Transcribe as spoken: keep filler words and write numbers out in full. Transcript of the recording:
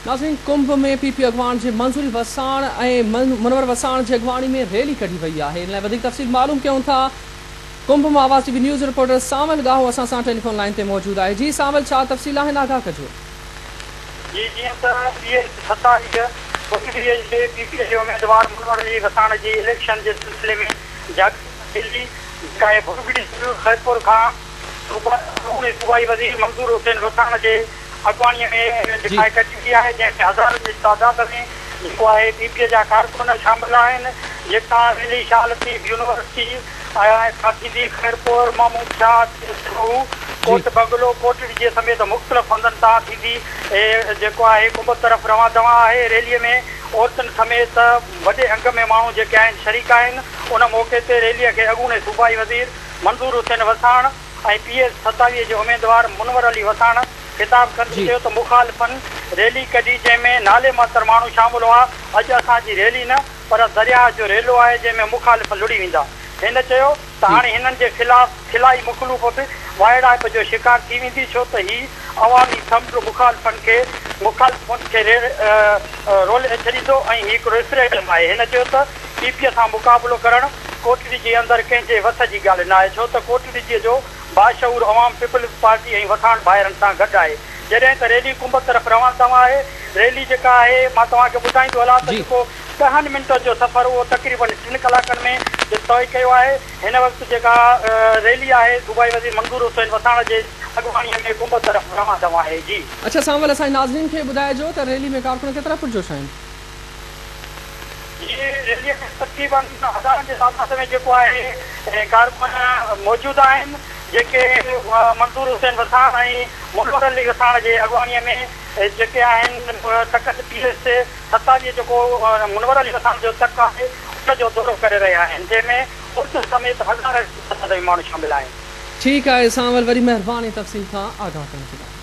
नाज़रीन, कुंभ में P P अॻवान जे मंज़ूरी वसाण ऐं मुनवर वसाण जी अॻवानी में रैली कढी वई आहे। इन लाइ वधीक तफ़सील मालूम कयूं था। कुंभ मां आवाज़ टीवी न्यूज़ रिपोर्टर सावल गाहो असां सां टेलीफोन लाइन ते मौजूदु आहे। जी सावल, छा तफ़सील आहिनि, आगाह कजो। जी जीअं त सतावीह पीपीए जे उम्मीदवार मुनवर अली वसाण जी इलेक्शन जे सिलसिले में दिल्ली ख़ैरपुर खां सूबाई वज़ीर मंज़ूर हुसैन वसाण जे अॻवानीअ में दिखाई कढी वई आहे, जंहिंमें हज़ारनि जी तादाद में जेको आहे पीपीए जा कारकुन शामिल आहिनि। जेका रैली शाह लतीफ़ यूनिवर्सिटी थींदी ख़ैरपुर, महमूद शाह, कोट बंगलो, कोटड़ी जे समेत मुख़्तलिफ़ हंधनि तां थींदी जेको आहे कुंभ तरफ़ रवां दवा आहे। रैलीअ में औरतुनि समेत वॾे अंग में माण्हू जेके आहिनि शरीक आहिनि। उन मौक़े ते रैलीअ खे अॻूणे सूबाई वज़ीर मंज़ूर हुसैन वसाण ऐं पी एस सतावीह जे उम्मीदवार मुनवर अली वसाण ख़िताब कंदे चयो त मुखालिफ़नि रैली कढी, जंहिंमें नाले मातर माण्हू शामिल हुआ। अॼु असांजी रैली न पर दरिया जो रेलो आहे, जंहिंमें मुखालिफ़ लुड़ी वेंदा। हिन चयो त हाणे हिननि जे ख़िलाफ़ खिलाई मुख़लूफ़ बि वाइड़ाइप जो शिकार थी वेंदी, छो त ही अवामी समुंड मुखालिफ़नि खे मुखालिफ़ुनि खे रोले छॾींदो ऐं ही हिकिड़ो रेफरेंडम आहे। हिन चयो त पीपीए सां मुक़ाबिलो करणु कोटड़ी जे अंदरि कंहिंजे वस जी ॻाल्हि न आहे, छो त कोटड़ी जी जो बाशऊर अवाम पीपल्स पार्टी ऐं वसाण भाइरनि सां गॾु आहे। जॾहिं त रैली कुंभ तरफ़ रवां दवा आहे। रैली जेका आहे मां तव्हांखे ॿुधाईंदो हलां त जेको ॾहनि मिंटनि जो सफ़र उहो तक़रीबन टिनि कलाकनि में तय कयो आहे। हिन वक़्तु जेका रैली आहे सूबाई वज़ीर मंज़ूर हुसैन वसाण जे अॻवानीअ में कुंभ तरफ़ रवां दवा आहे। जी अच्छा सावल, असांजे नाज़रीन खे ॿुधाइजो त रैली में कारकुन केतिरा पुरजोश आहिनि? जी रैलीअ में तक़रीबन हज़ारनि जे तादाद में जेको आहे कारकुन मौजूदु आहिनि, जेके मंज़ूर हुसैन वसाण ऐं मुनवर अली वसाण जे अॻवानीअ में जेके आहिनि तख़त पी एस सतावीह जेको मुनवर अली वसाण जो तक आहे उन जो दौरो करे रहिया आहिनि, जंहिंमें उर्दू समेत हज़ार माण्हू शामिल आहिनि। ठीकु आहे सावल, वरी महिरबानी तफ़सील खां आगाह करण जे लाइ।